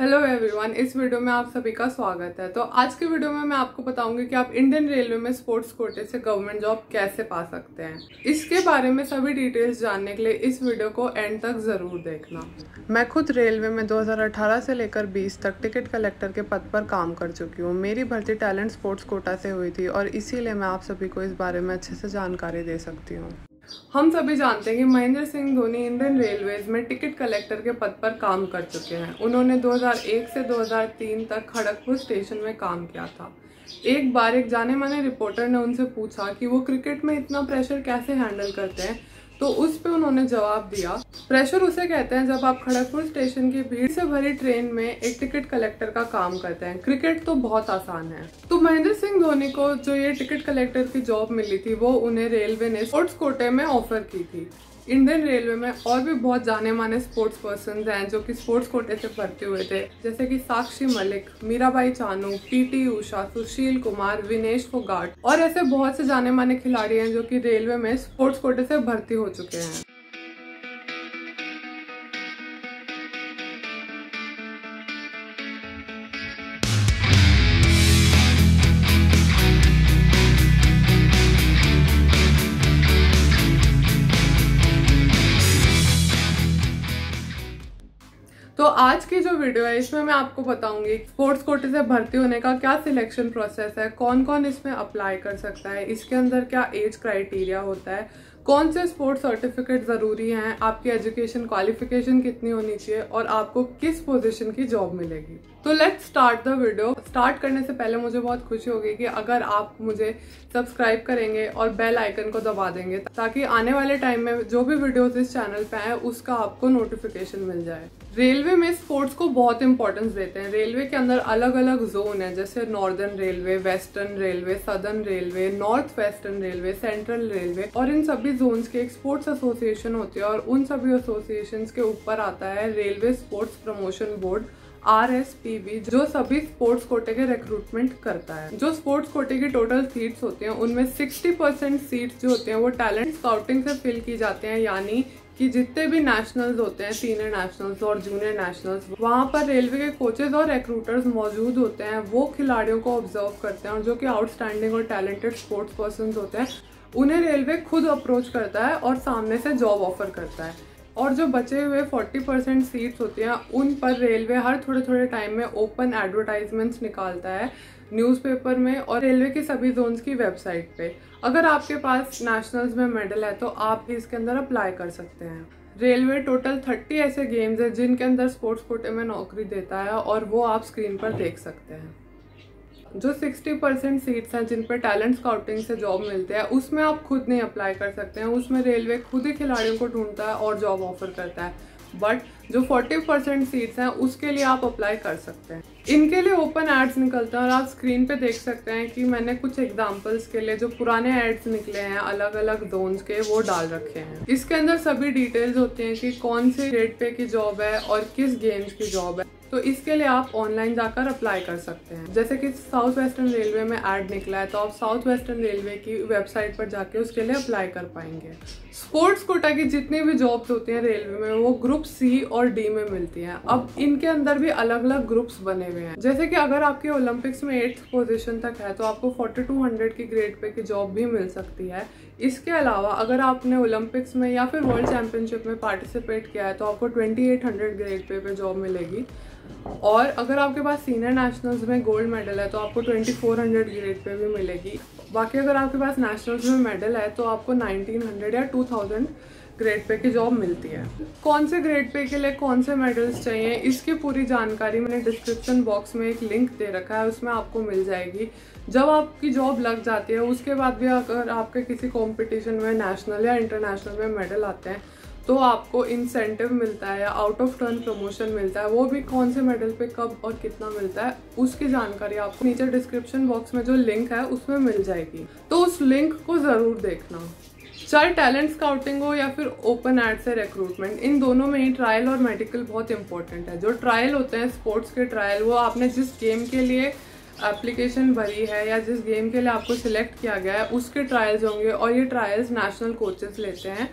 Hello everyone, इस video में आप सभी का स्वागत है। तो आज की वीडियो में मैं आपको बताऊंगी कि आप इंडियन रेलवे में स्पोर्ट्स कोटे से गवर्नमेंट जॉब कैसे पा सकते हैं। इसके बारे में सभी डिटेल्स जानने के लिए इस वीडियो को एंड तक जरूर देखना। मैं खुद रेलवे में 2018 से लेकर 20 तक टिकट कलेक्टर के पद पर काम कर चुकी हूँ। मेरी भर्ती टैलेंट स्पोर्ट्स कोटा से हुई थी और इसीलिए मैं आप सभी को इस बारे में अच्छे से जानकारी दे सकती हूँ। हम सभी जानते हैं कि महेंद्र सिंह धोनी इंडियन रेलवेज में टिकट कलेक्टर के पद पर काम कर चुके हैं। उन्होंने 2001 से 2003 तक खड़गपुर स्टेशन में काम किया था। एक बार एक जाने माने रिपोर्टर ने उनसे पूछा कि वो क्रिकेट में इतना प्रेशर कैसे हैंडल करते हैं, तो उस पे उन्होंने जवाब दिया, प्रेशर उसे कहते हैं जब आप खड़गपुर स्टेशन की भीड़ से भरी ट्रेन में एक टिकट कलेक्टर का काम करते हैं। क्रिकेट तो बहुत आसान है। तो महेंद्र सिंह धोनी को जो ये टिकट कलेक्टर की जॉब मिली थी वो उन्हें रेलवे ने स्पोर्ट्स कोटे में ऑफर की थी। इंडियन रेलवे में और भी बहुत जाने माने स्पोर्ट्स पर्सन हैं जो कि स्पोर्ट्स कोटे से भर्ती हुए थे, जैसे कि साक्षी मलिक, मीराबाई चानू, पीटी उषा, सुशील कुमार, विनेश फोगाट और ऐसे बहुत से जाने माने खिलाड़ी हैं जो कि रेलवे में स्पोर्ट्स कोटे से भर्ती हो चुके हैं। तो आज की जो वीडियो है इसमें मैं आपको बताऊंगी स्पोर्ट्स कोटे से भर्ती होने का क्या सिलेक्शन प्रोसेस है, कौन कौन इसमें अप्लाई कर सकता है, इसके अंदर क्या एज क्राइटेरिया होता है, कौन से स्पोर्ट्स सर्टिफिकेट जरूरी हैं, आपकी एजुकेशन क्वालिफिकेशन कितनी होनी चाहिए और आपको किस पोजीशन की जॉब मिलेगी। तो let's start the video. Start करने से पहले मुझे बहुत खुशी होगी कि अगर आप मुझे सब्सक्राइब करेंगे और बेल आइकन को दबा देंगे ताकि आने वाले टाइम में जो भी वीडियोस इस चैनल पे आए उसका आपको नोटिफिकेशन मिल जाए। रेलवे में स्पोर्ट्स को बहुत इंपॉर्टेंस देते हैं। रेलवे के अंदर अलग अलग जोन है, जैसे northern railway, western railway, southern railway, north western railway, central railway, और इन सभी जोन्स के एक स्पोर्ट्स एसोसिएशन होती है और उन सभी एसोसिएशंस के ऊपर आता है railway sports promotion board RSPB, जो सभी स्पोर्ट्स कोटे के रिक्रूटमेंट करता है। जो स्पोर्ट्स कोटे की टोटल सीट्स होती हैं उनमें 60% सीट्स जो होती हैं वो टैलेंट स्काउटिंग से फिल की जाती हैं, यानी कि जितने भी नेशनल्स होते हैं, सीनियर नेशनल्स और जूनियर नेशनल्स, वहाँ पर रेलवे के कोचेज और रिक्रूटर्स मौजूद होते हैं। वो खिलाड़ियों को ऑब्जर्व करते हैं और जो कि आउटस्टैंडिंग और टैलेंटेड स्पोर्ट्स पर्सन होते हैं उन्हें रेलवे खुद अप्रोच करता है और सामने से जॉब ऑफर करता है। और जो बचे हुए 40% सीट्स होती हैं उन पर रेलवे हर थोड़े थोड़े टाइम में ओपन एडवर्टाइजमेंट्स निकालता है न्यूज़पेपर में और रेलवे की सभी जोन्स की वेबसाइट पे। अगर आपके पास नेशनल्स में मेडल है तो आप भी इसके अंदर अप्लाई कर सकते हैं। रेलवे टोटल 30 ऐसे गेम्स है जिनके अंदर स्पोर्ट्स कोटे में नौकरी देता है और वो आप स्क्रीन पर देख सकते हैं। जो 60% सीट्स हैं जिन पर टैलेंट स्काउटिंग से जॉब मिलते हैं उसमें आप खुद नहीं अप्लाई कर सकते हैं, उसमें रेलवे खुद ही खिलाड़ियों को ढूंढता है और जॉब ऑफर करता है। बट जो 40% सीट्स हैं उसके लिए आप अप्लाई कर सकते हैं। इनके लिए ओपन एड्स निकलते हैं और आप स्क्रीन पे देख सकते हैं कि मैंने कुछ एग्जांपल्स के लिए जो पुराने एड्स निकले हैं अलग अलग जोन्स के वो डाल रखे हैं। इसके अंदर सभी डिटेल्स होती हैं कि कौन से रेट पे की जॉब है और किस गेम्स की जॉब है। तो इसके लिए आप ऑनलाइन जाकर अप्लाई कर सकते हैं। जैसे कि साउथ वेस्टर्न रेलवे में ऐड निकला है तो आप साउथ वेस्टर्न रेलवे की वेबसाइट पर जाके उसके लिए अप्लाई कर पाएंगे। स्पोर्ट्स कोटा की जितनी भी जॉब्स होती हैं रेलवे में वो ग्रुप C और D में मिलती हैं। अब इनके अंदर भी अलग अलग ग्रुप्स बने हुए हैं। जैसे कि अगर आपके ओलंपिक्स में 8th पोजीशन तक है तो आपको 4200 की ग्रेड पे की जॉब भी मिल सकती है। इसके अलावा अगर आपने ओलंपिक्स में या फिर वर्ल्ड चैंपियनशिप में पार्टिसिपेट किया है तो आपको 2800 ग्रेड पे जॉब मिलेगी। और अगर आपके पास सीनियर नेशनल्स में गोल्ड मेडल है तो आपको 2400 ग्रेड पे भी मिलेगी। बाकी अगर आपके पास नेशनल्स में मेडल है तो आपको 1900 या 2000 ग्रेड पे की जॉब मिलती है। कौन से ग्रेड पे के लिए कौन से मेडल्स चाहिए इसकी पूरी जानकारी मैंने डिस्क्रिप्शन बॉक्स में एक लिंक दे रखा है, उसमें आपको मिल जाएगी। जब आपकी जॉब लग जाती है उसके बाद भी अगर आपके किसी कॉम्पिटिशन में नेशनल या इंटरनेशनल में मेडल आते हैं तो आपको इंसेंटिव मिलता है या आउट ऑफ टर्न प्रमोशन मिलता है। वो भी कौन से मेडल पे कब और कितना मिलता है उसकी जानकारी आपको नीचे डिस्क्रिप्शन बॉक्स में जो लिंक है उसमें मिल जाएगी, तो उस लिंक को जरूर देखना। चाहे टैलेंट स्काउटिंग हो या फिर ओपन एड से रिक्रूटमेंट, इन दोनों में ही ट्रायल और मेडिकल बहुत इंपॉर्टेंट है। जो ट्रायल होते हैं स्पोर्ट्स के ट्रायल, वो आपने जिस गेम के लिए एप्लीकेशन भरी है या जिस गेम के लिए आपको सिलेक्ट किया गया है उसके ट्रायल्स होंगे और ये ट्रायल्स नेशनल कोचेस लेते हैं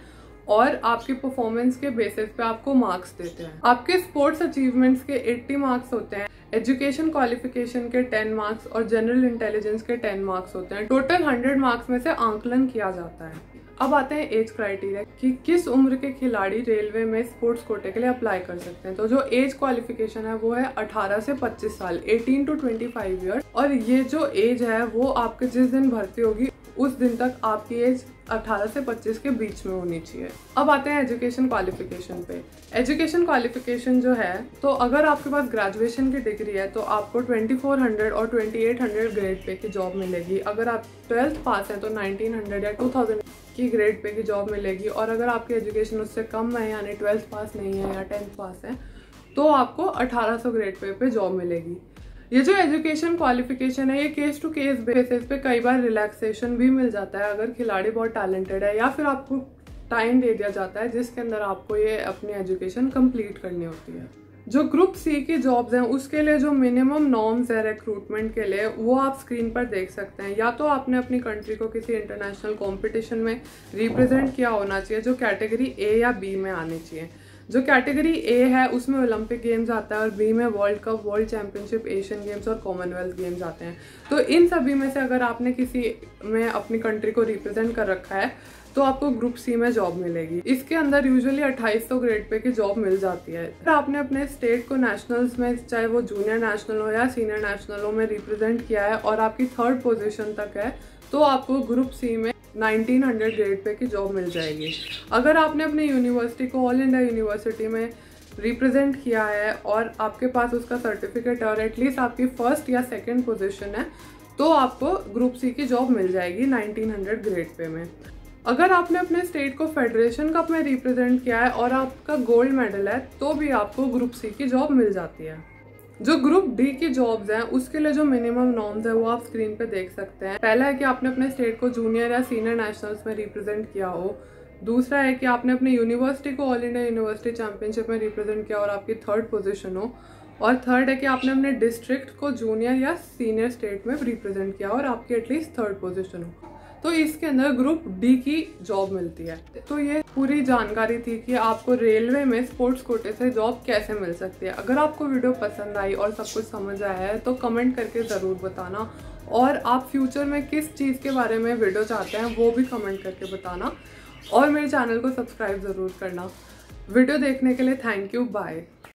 और आपकी परफॉर्मेंस के बेसिस पे आपको मार्क्स देते हैं। आपके स्पोर्ट्स अचीवमेंट्स के 80 मार्क्स होते हैं, एजुकेशन क्वालिफिकेशन के 10 मार्क्स और जनरल इंटेलिजेंस के 10 मार्क्स होते हैं। टोटल 100 मार्क्स में से आंकलन किया जाता है। अब आते हैं एज क्राइटेरिया कि किस उम्र के खिलाड़ी रेलवे में स्पोर्ट्स कोटे के लिए अप्लाई कर सकते हैं। तो जो एज क्वालिफिकेशन है वो है 18 से 25 साल, 18 to 25 ईयर। और ये जो एज है वो आपके जिस दिन भर्ती होगी उस दिन तक आपकी एज 18 से 25 के बीच में होनी चाहिए। अब आते हैं एजुकेशन क्वालिफिकेशन पे। एजुकेशन क्वालिफिकेशन जो है, तो अगर आपके पास ग्रेजुएशन की डिग्री है तो आपको 2400 और 2800 ग्रेड पे की जॉब मिलेगी। अगर आप 12th पास हैं तो 1900 या 2000 की ग्रेड पे की जॉब मिलेगी। और अगर आपकी एजुकेशन उससे कम है, यानी 12th पास नहीं है या 10th पास है, तो आपको 1800 ग्रेड पे जॉब मिलेगी। ये जो एजुकेशन क्वालिफिकेशन है ये केस टू केस बेसिस पे कई बार रिलैक्सेशन भी मिल जाता है अगर खिलाड़ी बहुत टैलेंटेड है, या फिर आपको टाइम दे दिया जाता है जिसके अंदर आपको ये अपनी एजुकेशन कंप्लीट करनी होती है। जो ग्रुप सी की जॉब्स हैं उसके लिए जो मिनिमम नॉर्म्स है रिक्रूटमेंट के लिए वो आप स्क्रीन पर देख सकते हैं। या तो आपने अपनी कंट्री को किसी इंटरनेशनल कंपटीशन में रिप्रेजेंट किया होना चाहिए जो कैटेगरी ए या बी में आनी चाहिए। जो कैटेगरी ए है उसमें ओलंपिक गेम्स आता है और बी में world cup, world championship, Asian games और कॉमनवेल्थ गेम्स आते हैं। तो इन सभी में से अगर आपने किसी में अपनी कंट्री को रिप्रेजेंट कर रखा है तो आपको ग्रुप सी में जॉब मिलेगी। इसके अंदर यूजुअली 2800 ग्रेड पे की जॉब मिल जाती है। अगर आपने अपने स्टेट को नेशनल्स में, चाहे वो जूनियर नेशनल हो या सीनियर नेशनल हो, में रिप्रेजेंट किया है और आपकी 3rd पोजीशन तक है तो आपको ग्रुप सी में 1900 ग्रेड पे की जॉब मिल जाएगी। अगर आपने अपनी यूनिवर्सिटी को ऑल इंडिया यूनिवर्सिटी में रिप्रेजेंट किया है और आपके पास उसका सर्टिफिकेट और एटलीस्ट आपकी 1st या 2nd पोजीशन है तो आपको ग्रुप सी की जॉब मिल जाएगी 1900 ग्रेड पे में। अगर आपने अपने स्टेट को फेडरेशन कप में रिप्रेजेंट किया है और आपका गोल्ड मेडल है तो भी आपको ग्रुप सी की जॉब मिल जाती है। जो ग्रुप डी की जॉब्स हैं उसके लिए जो मिनिमम नॉर्म्स है वो आप स्क्रीन पे देख सकते हैं। पहला है कि आपने अपने स्टेट को जूनियर या सीनियर नेशनल्स में रिप्रेजेंट किया हो। दूसरा है कि आपने अपनी यूनिवर्सिटी को ऑल इंडिया यूनिवर्सिटी चैंपियनशिप में रिप्रेजेंट किया और आपकी 3rd पोजीशन हो। और 3rd है कि आपने अपने डिस्ट्रिक्ट को जूनियर या सीनियर स्टेट में रिप्रेजेंट किया और आपकी एटलीस्ट 3rd पोजीशन हो। तो इसके अंदर ग्रुप डी की जॉब मिलती है। तो ये पूरी जानकारी थी कि आपको रेलवे में स्पोर्ट्स कोटे से जॉब कैसे मिल सकती है। अगर आपको वीडियो पसंद आई और सब कुछ समझ आया है तो कमेंट करके ज़रूर बताना, और आप फ्यूचर में किस चीज़ के बारे में वीडियो चाहते हैं वो भी कमेंट करके बताना, और मेरे चैनल को सब्सक्राइब ज़रूर करना। वीडियो देखने के लिए थैंक यू, बाय।